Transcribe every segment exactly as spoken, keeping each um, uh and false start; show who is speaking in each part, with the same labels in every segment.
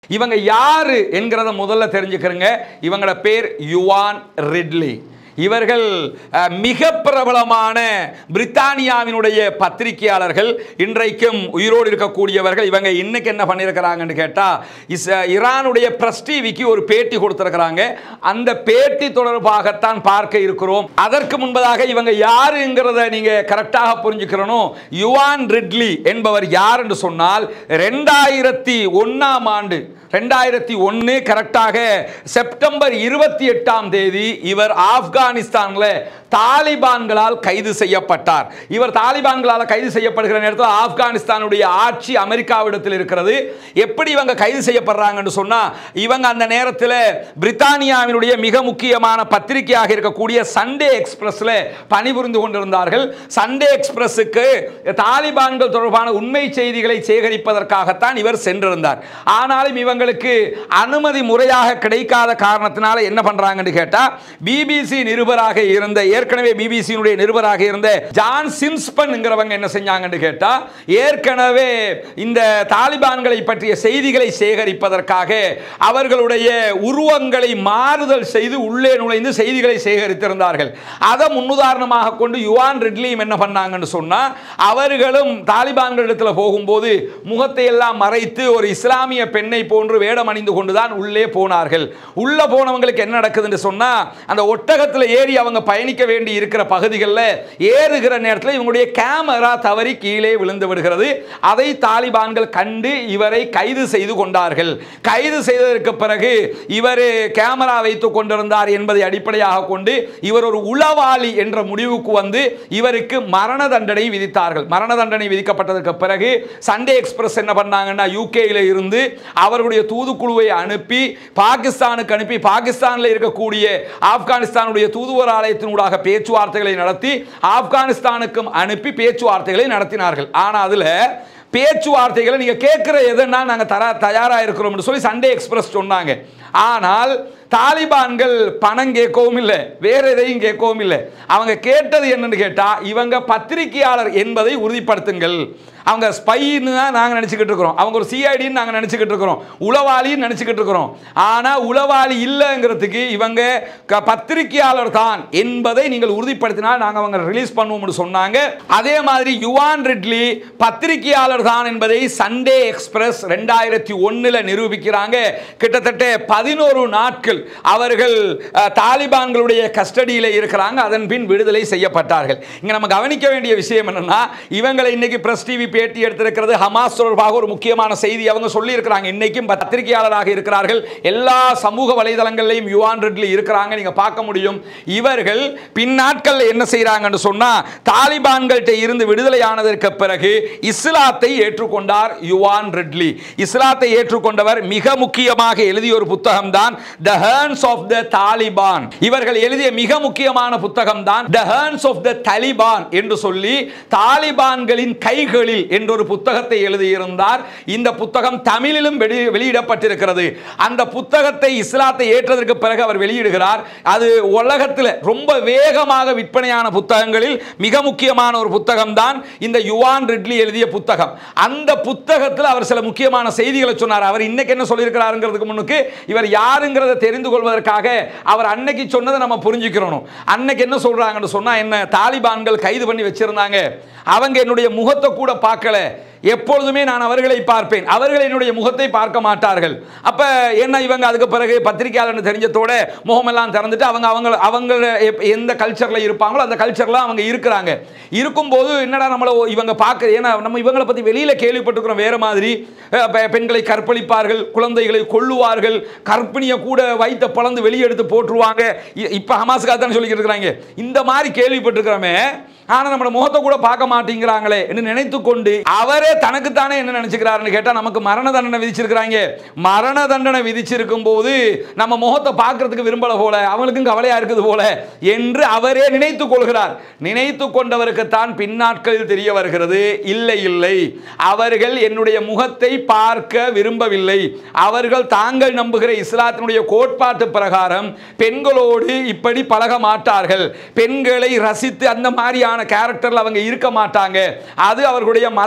Speaker 1: இவங்க யாரு என்கிறத முதல்ல தெரிஞ்சுக்கிறங்க. இவங்களோட பேர் யுவான் ரிட்லி. இவர்கள் மிக பிரபலமான பிரித்தானியாவினுடைய பத்திரிகையாளர்கள், இன்றைக்கும் உயிரோடு இருக்கக்கூடியவர்கள். இவங்க இன்னைக்கு என்ன பண்ணியிருக்கிறாங்கன்னு கேட்டால், ஈரானுடைய பிரஸ் டிவிக்கு ஒரு பேட்டி கொடுத்திருக்கிறாங்க. அந்த பேட்டி தொடர்பாகத்தான் பார்க்க இருக்கிறோம். அதற்கு முன்பதாக இவங்க யாருங்கிறத நீங்க கரெக்டாக புரிஞ்சுக்கிறணும். யுவான் ரிட்லி என்பவர் யார் என்று சொன்னால், ரெண்டாயிரத்தி ஒன்னாம் ஆண்டு ரெண்டாயிரத்தி ஒன்று கரெக்டாக செப்டம்பர் இருபத்தி எட்டாம் தேதி இவர் ஆப்கானிஸ்தானில் தாலிபான்களால் கைது செய்யப்பட்டார். இவர் தாலிபான்களால் கைது செய்யப்படுகிற நேரத்தில் ஆப்கானிஸ்தானுடைய ஆட்சி அமெரிக்காவிடத்தில் இருக்கிறது. எப்படி இவங்க கைது செய்யப்படுறாங்கன்னு சொன்னா, இவங்க அந்த நேரத்தில் பிரித்தானியாவினுடைய மிக முக்கியமான பத்திரிகையாக இருக்கக்கூடிய சண்டே எக்ஸ்பிரஸ்ல பணிபுரிந்து கொண்டிருந்தார்கள். சண்டே எக்ஸ்பிரஸுக்கு தாலிபான்கள் தொடர்பான உண்மை செய்திகளை சேகரிப்பதற்காகத்தான் இவர் சென்றிருந்தார். ஆனாலும் இவங்களுக்கு அனுமதி முறையாக கிடைக்காத காரணத்தினால என்ன பண்றாங்கன்னு கேட்டா, பிபிசி நிருபராக இருந்த ஏற்கனவே பிபிசியினுடைய நிருபராக இருந்த ஜான் சிம்ஸ்பன் என்கிறவங்க என்ன செஞ்சாங்கன்னு கேட்டா, ஏற்கனவே இந்த தாலிபான்களை பற்றிய செய்திகளை சேகரிப்பதற்காக அவர்களுடைய உருவங்களை மாறுதல் செய்து உள்ளே நுழைந்து செய்திகளை சேகரித்திருந்தார்கள். அதை முன்னுதாரணமாக கொண்டு யுவான் ரிட்லியும் என்ன பண்ணாங்கன்னு சொன்னா, அவர்களும் தாலிபான்களிடத்தில் போகும்போது முகத்தை எல்லாம் மறைத்து ஒரு இஸ்லாமிய பெண்ணை போன்று வேடம் அணிந்து கொண்டுதான் உள்ளே போனார்கள். உள்ள போனவங்களுக்கு என்ன நடக்குதுன்னு சொன்னா, அந்த ஒட்டகத்தில் ஏறி அவங்க பயணிக்க வேண்டி இருக்கிற பகுதிகளில் ஏறுகிற நேரத்தில் இவங்களுடைய கேமரா தவறி கீழே விழுந்து விடுகிறது. அதை தாலிபான்கள் கண்டு இவரை கைது செய்து கொண்டார்கள். கைது செய்ததற்கு பிறகு இவர் கேமரா வைத்துக் கொண்டிருந்தார் என்பதை அடிப்படையாக கொண்டு இவர் ஒரு உளவாளி என்ற முடிவுக்கு வந்து இவருக்கு மரண தண்டனை விதித்தார்கள். மரண தண்டனை விதிக்கப்பட்டதற்கு பிறகு சண்டே எக்ஸ்பிரஸ் என்ன பண்ணாங்கன்னா, யூகேயில் இருந்து அவர்களுடைய தூதுக்குழுவை அனுப்பி பாகிஸ்தானுக்கு அனுப்பி பாகிஸ்தானில் இருக்கக்கூடிய ஆப்கானிஸ்தானுடைய தூதுவர் ஆலயத்தினூடாக பேச்சுவார்த்தைகளை நடத்தி ஆப்கானிஸ்தானுக்கும் அனுப்பி பேச்சுவார்த்தைகளை நடத்தினார்கள். ஆனால் அதுல பேச்சுவார்த்தைகளை நீங்க கேட்கிற எதுனா நாங்க தர தயாரா இருக்கிறோம் சொல்லி சண்டே எக்ஸ்பிரஸ் சொன்னாங்க. ஆனால் தாலிபான்கள் பணம் கேட்கவும் இல்லை, வேற எதையும் கேட்கவும் இல்லை. அவங்க கேட்டது என்னன்னு கேட்டா, இவங்க பத்திரிகையாளர் என்பதை உறுதிப்படுத்துங்கள். அவங்க ஸ்பைன்னு தான் நாங்கள் நினச்சிக்கிட்டு இருக்கிறோம், அவங்க ஒரு சிஐடின்னு நாங்கள் நினச்சிக்கிட்டு இருக்கிறோம், உளவாளின்னு நினச்சிக்கிட்டு இருக்கிறோம். ஆனால் உளவாளி இல்லைங்கிறதுக்கு இவங்க பத்திரிகையாளர் தான் என்பதை நீங்கள் உறுதிப்படுத்தினால் நாங்கள் அவங்க ரிலீஸ் பண்ணுவோம்னு சொன்னாங்க. அதே மாதிரி யுவான் ரிட்லி பத்திரிகையாளர் தான் என்பதை சண்டே எக்ஸ்பிரஸ் ரெண்டாயிரத்தி ஒன்னுல நிரூபிக்கிறாங்க. கிட்டத்தட்ட பதினோரு நாட்கள் அவர்கள் தாலிபான்களுடைய கஸ்டடியில் இருக்கிறாங்க. அதன் பின் விடுதலை செய்யப்பட்டார்கள். இங்க நம்ம கவனிக்க வேண்டிய விஷயம் என்னன்னா, இவங்களை இன்னைக்கு பிரஸ் டிவி பேட்டி எடுத்திருக்கிறது. ஹமாஸ் தொடர்பாக ஒரு முக்கியமான செய்தி அவங்க சொல்லி இருக்கிறாங்க. இன்னைக்கும் பத்திரிகையாளராக இருக்கிறார்கள். எல்லா சமூக வலைதளங்களிலும் யுவான் ரிட்லி இருக்கிறாங்க, நீங்க பார்க்க முடியும். இவர்கள் பின்னாட்கள் என்ன செய்யறாங்கன்னு சொன்னா, தாலிபான்கள்ட்ட இருந்து விடுதலை ஆனதற்கு பிறகு இஸ்லாத்தை ஏற்றுக்கொண்டார் யுவான் ரிட்லி. இஸ்லாத்தை ஏற்றுக்கொண்டவர் மிக முக்கியமாக எழுதிய ஒரு புத்தகம் தான் the hands of the Taliban. இவர்கள் எழுதிய மிக முக்கியமான புத்தகம் தான் the hands of the Taliban என்று சொல்லி தாலிபான்களின் கைகளில் என்றொரு புத்தகத்தை எழுதியிருந்தார். இந்த புத்தகம் தமிழிலும் வெளியிடப்பட்டிருக்கிறது. அந்த புத்தகத்தை இஸ்லாத்தை ஏற்றதற்கு பிறகு அவர் வெளியிடுகிறார். அது உலகத்தில் ரொம்ப வேகமாக விற்பனையான புத்தகங்களில் மிக முக்கியமான ஒரு புத்தகம் தான் இந்த யுவான் ரிட்லி எழுதிய புத்தகம். அந்த புத்தகத்தில் அவர் சில முக்கியமான செய்திகளை சொன்னார். அவர் இன்னைக்கு என்ன சொல்லியிருக்கிறாருங்கிறதுக்கு முன்னுக்கு இவர் யாருங்கிறத தெரிந்து கொள்வதற்காக அவர் அன்னைக்கு சொன்னதை நம்ம புரிஞ்சுக்கிறோம். அன்னைக்கு என்ன சொல்றாங்கன்னு சொன்னா, என்ன தாலிபான்கள் கைது பண்ணி வச்சிருந்தாங்க, அவங்க என்னுடைய முகத்தை கூட பார்க்கல, எப்பொழுதுமே நான் அவர்களை பார்ப்பேன், அவர்கள் என்னுடைய முகத்தை பார்க்க மாட்டார்கள். அப்ப என்ன இவங்க அதுக்கு பிறகு பத்திரிகையாளர் தெரிஞ்சதோட முகமெல்லாம் திறந்துட்டு அவங்க அவங்க அவங்க எந்த கல்ச்சர்ல இருப்பாங்களோ அந்த கல்ச்சர்ல அவங்க இருக்கிறாங்க. இருக்கும்போது என்னடா நம்மள இவங்க பார்க்க, ஏன்னா நம்ம இவங்களை பத்தி வெளியில கேள்விப்பட்டிருக்கிறோம், வேற மாதிரி பெண்களை கற்பழிப்பார்கள், குழந்தைகளை கொல்லுவார்கள், கற்பிணியை கூட வைத்த பழந்து வெளியெடுத்து போட்டுருவாங்க. இப்ப ஹமாஸ்காக தான் சொல்லிக்கிட்டு இருக்கிறாங்க. இந்த மாதிரி கேள்விப்பட்டிருக்கிறோமே, ஆனா நம்ம முகத்தை கூட பார்க்க மாட்டேங்கிறாங்களே என்று நினைத்து கொண்டு அவரே தனக்குத்தானே என்ன நினைச்சுக்கிறாருன்னு கேட்டா, நமக்கு மரண தண்டனை விதிச்சிருக்கிறாங்க, மரண தண்டனை விதிச்சிருக்கும் போது நம்ம முகத்தை பார்க்கறதுக்கு விரும்பல போல, அவங்களுக்கும் கவலையா இருக்குது போல என்று அவரே நினைத்துக் கொள்கிறார். நினைத்து கொண்டவருக்குத்தான் பின்னாட்களில் தெரிய வருகிறது, இல்லை இல்லை, அவர்கள் என்னுடைய முகத்தை பார்க்க விரும்பவில்லை, அவர்கள் தாங்கள் நம்புகிற இஸ்லாத்தினுடைய கோட்பாட்டு பிரகாரம் பெண்களோடு இப்படி பழக மாட்டார்கள், பெண்களை ரசித்து அந்த மாதிரியான கேரக்டர்ல அவங்க இருக்க மாட்டாங்க, அது அவர்களுடைய மத கடமை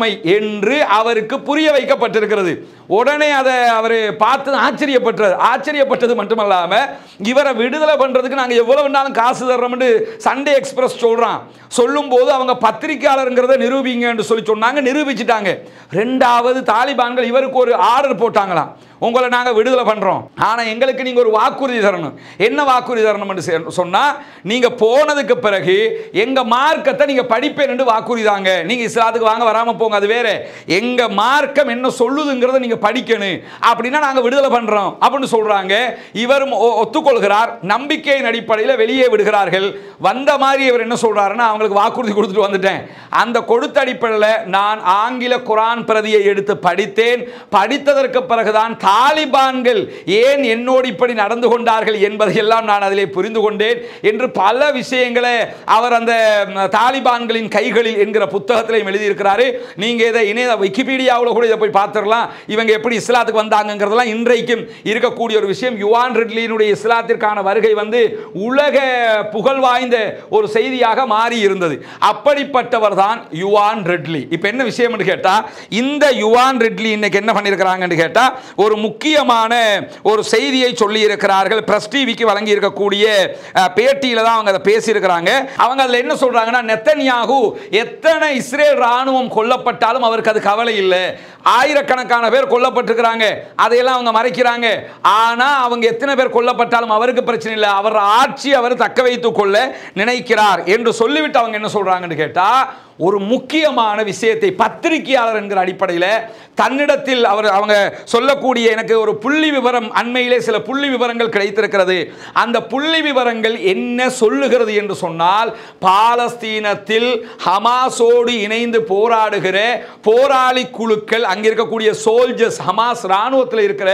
Speaker 1: நிலைமை என்று அவருக்கு புரிய வைக்கப்பட்டிருக்கிறது. உடனே அதை அவர் பார்த்து ஆச்சரியப்பட்டார். ஆச்சரியப்பட்டது மட்டுமல்லாம இவரை விடுதலை பண்றதுக்கு நாங்கள் எவ்வளவு வேணாலும் காசு தர்றோம்னு சண்டே எக்ஸ்பிரஸ் சொல்றான். சொல்லும் போது அவங்க பத்திரிகையாளருங்கிறத நிரூபிங்க என்று சொல்லி சொன்னாங்க. நிரூபிச்சிட்டாங்க. ரெண்டாவது தாலிபான்கள் இவருக்கு ஒரு ஆர்டர் போட்டாங்களாம், உங்களை நாங்க விடுதலை பண்றோம், ஆனா எங்களுக்கு நீங்க ஒரு வாக்குறுதி தரணும். என்ன வாக்குறுதி தரணும் என்று சொன்னா, நீங்க போனதுக்கு பிறகு எங்க மார்க்கத்தை நீங்க படிப்பேன் என்று வாக்குறுதி தாங்க. நீங்க இஸ்லாத்துக்கு வாங்க வராம போங்க, அது வேற. எங்க மார்க்கம் என்ன சொல்லுதுங்கிறத நீங்க படிக்கணும், அப்படின்னா நாங்க விடுதலை பண்றோம் அப்படின்னு சொல்றாங்க. இவரும் ஒத்துக்கொள்கிறார். நம்பிக்கையின் அடிப்படையில் வெளியே விடுகிறார்கள். வந்த மாதிரி இவர் என்ன சொல்றாருன்னா, அவங்களுக்கு வாக்குறுதி கொடுத்துட்டு வந்துட்டேன், அந்த கொடுத்த அடிப்படையில் நான் ஆங்கில குரான் பிரதியை எடுத்து படித்தேன். படித்ததற்கு பிறகுதான் தாலிபான்கள் ஏன் என்னோடு இப்படி நடந்து கொண்டார்கள் என்பதையெல்லாம் நான் அதிலே புரிந்து கொண்டேன் என்று பல விஷயங்களை அவர் அந்த தாலிபான்களின் கைகளில் என்கிற புத்தகத்திலையும் எழுதியிருக்கிறாரு. நீங்க இதை இணைய விக்கிபீடியாவில் கூட இதை போய் பார்த்துடலாம். இவங்க எப்படி இஸ்லாத்துக்கு வந்தாங்கிறதெல்லாம் இன்றைக்கும் இருக்கக்கூடிய ஒரு விஷயம். யுவான் ரிட்லியினுடைய இஸ்லாத்திற்கான வருகை வந்து உலக புகழ் வாய்ந்த ஒரு செய்தியாக மாறி இருந்தது. அப்படிப்பட்டவர் தான் யுவான் ரிட்லி. இப்போ என்ன விஷயம் என்று கேட்டா, இந்த யுவான் ரிட்லி இன்னைக்கு என்ன பண்ணியிருக்கிறாங்கன்னு கேட்டா, ஒரு முக்கியமான ஒரு செய்தியை சொல்லி இருக்கிறார்கள். பிரஸ் டிவிக்கு வழங்கி இருக்கக்கூடிய பேட்டியில தான் அவங்க அதை பேசியிருக்கிறாங்க. அவங்க அதில் என்ன சொல்றாங்கன்னா, நெத்தன்யாகு எத்தனை இஸ்ரேல் ராணுவம் கொல்லப்பட்டாலும் அவருக்கு அது கவலை இல்லை. ஆயிரக்கணக்கான பேர் கொல்லப்பட்டிருக்கிறாங்க, அதையெல்லாம் அவங்க மறைக்கிறாங்க. ஆனா அவங்க எத்தனை பேர் கொல்லப்பட்டாலும் அவருக்கு பிரச்சனை இல்லை, அவர் ஆட்சி அவர் தக்க வைத்துக் கொள்ள நினைக்கிறார் என்று சொல்லிவிட்டு அவங்க என்ன சொல்றாங்கன்னு கேட்டா, ஒரு முக்கியமான விஷயத்தை பத்திரிகையாளர் என்கிற அடிப்படையில் தன்னிடத்தில் அவர் அவங்க சொல்லக்கூடிய எனக்கு ஒரு புள்ளி விவரம், அண்மையிலே சில புள்ளி விவரங்கள் கிடைத்திருக்கிறது. அந்த புள்ளி விவரங்கள் என்ன சொல்லுகிறது என்று சொன்னால், பாலஸ்தீனத்தில் ஹமாஸோடு இணைந்து போராடுகிற போராளி குழுக்கள், அங்கே இருக்கக்கூடிய சோல்ஜர்ஸ், ஹமாஸ் ராணுவத்தில் இருக்கிற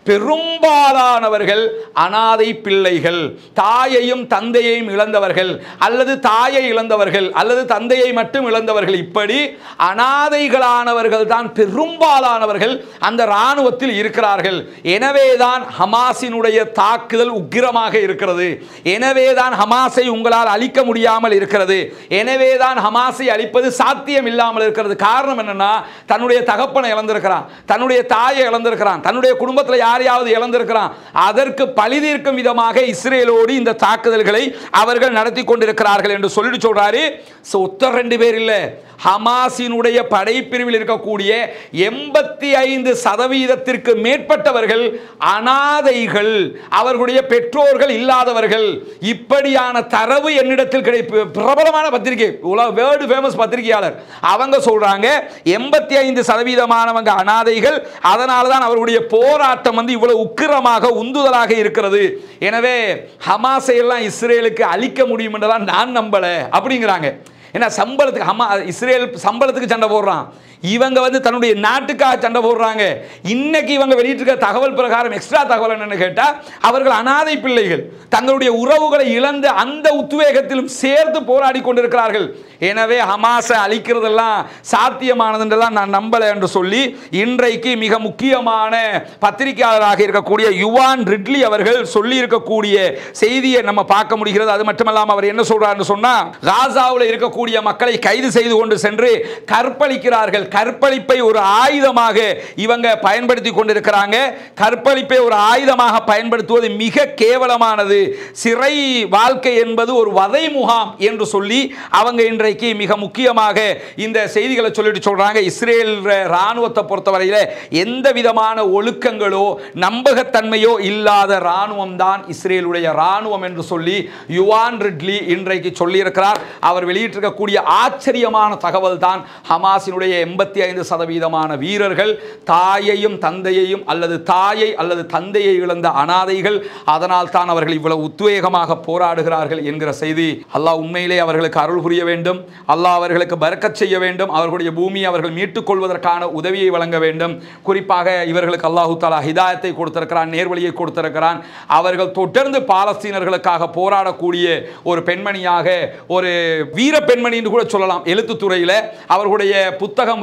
Speaker 1: பெரும்பாலானவர்கள் அனாதை பிள்ளைகள், தாயையும் தந்தையையும் இழந்தவர்கள், அல்லது தாயை இழந்தவர்கள், அல்லது தந்தையை மட்டும் இழந்தவர்கள். இப்படி அனாதைகளானவர்கள் தான் பெரும்பாலானவர்கள் அந்த ராணுவத்தில் இருக்கிறார்கள். எனவேதான் ஹமாஸினுடைய தாக்குதல் உக்கிரமாக இருக்கிறது. எனவேதான் ஹமாஸை உங்களால் அழிக்க முடியாமல் இருக்கிறது. எனவேதான் ஹமாஸை அழிப்பது சாத்தியம் இல்லாமல் இருக்கிறது. காரணம் என்னன்னா, தன்னுடைய தகப்பனை இழந்திருக்கிறான், தன்னுடைய தாயை இழந்திருக்கிறான், தன்னுடைய குடும்பத்தில் யாரையாவது இழந்திருக்கிறான். அதற்கு பழி தீர்க்கும் விதமாக இஸ்ரேலோடு இந்த தாக்குதல்களை அவர்கள் நடத்தி கொண்டிருக்கிறார்கள் என்று சொல்லிட்டு சொல்றாரு. ஒத்தர் ரெண்டு பேர் இல்ல, ஹமாஸினுடைய படைப்பிரிவில் இருக்கக்கூடிய எண்பத்தி ஐந்து சதவீதத்திற்கு மேற்பட்டவர்கள் அனாதைகள், அவர்களுடைய பெற்றோர்கள் இல்லாதவர்கள். இப்படியான தரவு என்னிடத்தில் கிடைப்பு. பிரபலமான பத்திரிகை, வேர்ல்டு ஃபேமஸ் பத்திரிகையாளர், அவங்க சொல்றாங்க எண்பத்தி ஐந்து சதவீதமானவங்க அனாதைகள். அதனால தான் அவர்களுடைய போராட்டம் வந்து இவ்வளவு உக்கிரமாக உந்துதலாக இருக்கிறது. எனவே ஹமாஸை எல்லாம் இஸ்ரேலுக்கு அழிக்க முடியும் என்றெல்லாம் நான் நம்பல அப்படிங்கிறாங்க. ஏன்னா சம்பளத்துக்கு ஹமா இஸ்ரேல் சம்பளத்துக்கு சண்டை போடுறான், இவங்க வந்து தன்னுடைய நாட்டுக்காக சண்டை போடுறாங்க. இன்னைக்கு இவங்க வெளியிட்டிருக்க தகவல் பிரகாரம் எக்ஸ்ட்ரா தகவல் என்னன்னு கேட்டா, அவர்கள் அனாதை பிள்ளைகள், தங்களுடைய உறவுகளை இழந்த அந்த உத்வேகத்திலும் சேர்த்து போராடி கொண்டிருக்கிறார்கள். எனவே ஹமாஸை அழிக்கிறதெல்லாம் சாத்தியமானதுன்றெல்லாம் நான் நம்பல என்று சொல்லி இன்றைக்கு மிக முக்கியமான பத்திரிகையாளராக இருக்கக்கூடிய யுவான் ரிட்லி அவர்கள் சொல்லி இருக்கக்கூடிய செய்தியை நம்ம பார்க்க முடிகிறது. அது மட்டுமல்லாமல் அவர் என்ன சொல்றாருன்னு சொன்னா, காசாவில் இருக்கக்கூடிய மக்களை கைது செய்து கொண்டு சென்று கற்பழிக்கிறார்கள். கற்பழிப்பை ஒரு ஆயுதமாக இவங்க பயன்படுத்தி கொண்டிருக்கிறாங்க. கற்பழிப்பை ஒரு ஆயுதமாக பயன்படுத்துவது மிக கேவலமானது. சிறை வாழ்க்கை என்பது ஒரு வதை முகாம் என்று சொல்லி அவங்க இன்றைக்கு மிக முக்கியமாக இந்த செய்திகளை சொல்லிட்டு சொல்றாங்க. இஸ்ரேல் ராணுவத்தை பொறுத்தவரையில் எந்த விதமான ஒழுக்கங்களோ நம்பகத்தன்மையோ இல்லாத ராணுவம் தான் இஸ்ரேலுடைய ராணுவம் என்று சொல்லி யுவான் ரிட்லி இன்றைக்கு சொல்லியிருக்கிறார். அவர் வெளியிட்டிருக்கக்கூடிய ஆச்சரியமான தகவல் தான், ஹமாஸினுடைய எண்பத்தி ஐந்து சதவீதமான வீரர்கள் தாயையும் தந்தையையும் அல்லது தாயை அல்லது தந்தையை இழந்த அனாதைகள். அதனால் தான் அவர்கள் இவ்வளவு உத்வேகமாக போராடுகிறார்கள் என்கிற செய்தி. அல்லாஹ் உண்மையிலே அவர்களுக்கு அருள் புரிய வேண்டும். அல்லாஹ் அவர்களுக்கு பரக்கத் செய்ய வேண்டும். அவர்களுடைய பூமியை அவர்கள் மீட்டுக் கொள்வதற்கான உதவியை வழங்க வேண்டும். குறிப்பாக இவர்களுக்கு அல்லாஹு தஆலா ஹிதாயத்தை கொடுத்திருக்கிறான், நேர்வழியை கொடுத்திருக்கிறான். அவர்கள் தொடர்ந்து பாலஸ்தீனர்களுக்காக போராடக்கூடிய ஒரு பெண்மணியாக, ஒரு வீர பெண்மணி என்று கூட சொல்லலாம். எழுத்துத்துறையில் அவர்களுடைய புத்தகம்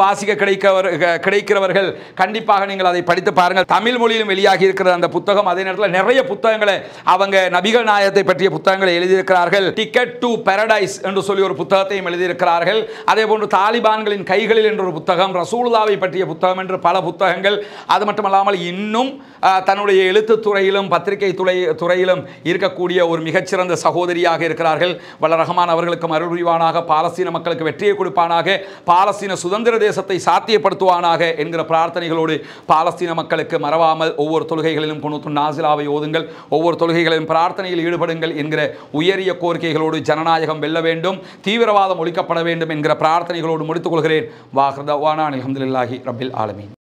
Speaker 1: வாசிக்க கிடைக்கவர் கிடைக்கிறவர்கள் கண்டிப்பாக நீங்கள் அதை படித்து பாருங்கள். தமிழ் மொழியிலும் வெளியாகி இருக்கிற அந்த புத்தகம். அதே நேரத்தில் நிறைய புத்தகங்களை அவங்க நபிகள் நாயகத்தை பற்றிய புத்தகங்களை எழுதியிருக்கிறார்கள். டிக்கெட் டு பாரடைஸ் என்று சொல்லி ஒரு புத்தகத்தையும் எழுதியிருக்கிறார்கள். அதே போன்று தாலிபான்களின் கைகளில் என்ற ஒரு புத்தகம், ரசூலுல்லாவை பற்றிய புத்தகம் என்று பல புத்தகங்கள். அது மட்டுமல்லாமல் இன்னும் தன்னுடைய எழுத்து துறையிலும் பத்திரிகை துறை துறையிலும் இருக்கக்கூடிய ஒரு மிகச்சிறந்த சகோதரியாக இருக்கிறார்கள். வல்ல ரஹ்மான் அவர்களுக்கும் அருள் புரிவானாக, பாலஸ்தீன மக்களுக்கு வெற்றியை கொடுப்பானாக, பாலஸ்தீன சுதந்திர தேசத்தை சாத்தியப்படுத்துவானாக என்கிற பிரார்த்தனைகளோடு பாலஸ்தீன மக்களுக்கு மறவாமல் ஒவ்வொரு தொழுகைகளிலும் குனூத்துன் நாசிலாவை ஓதுங்கள், ஒவ்வொரு தொழுகைகளிலும் பிரார்த்தனையில் ஈடுபடுங்கள் என்கிற உயரிய கோரிக்கைகளோடு ஜனநாயகம் வெல்ல வேண்டும், தீவிரவாதம் ஒழிக்கப்பட வேண்டும் என்கிற பிரார்த்தனைகளோடு முடித்துக் கொள்கிறேன். வாஹ்ர் தஅவானா அல்ஹம்துலில்லாஹி ரப்பில் ஆலமீன்.